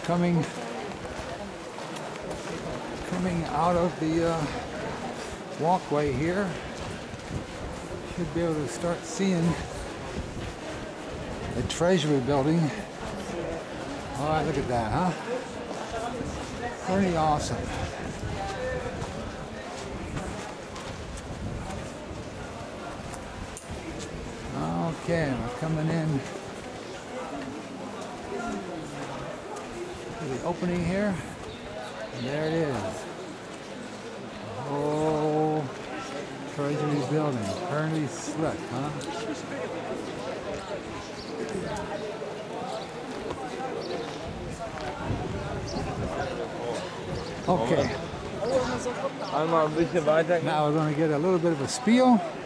coming out of the walkway here. Should be able to start seeing the Treasury building. All right, look at that, huh? Pretty awesome. Okay, we're coming in to the opening here. And there it is. Oh, Treasury building. Pretty slick, huh? Okay. Einmal ein bisschen weiter. Now we're going to get a little bit of a spiel.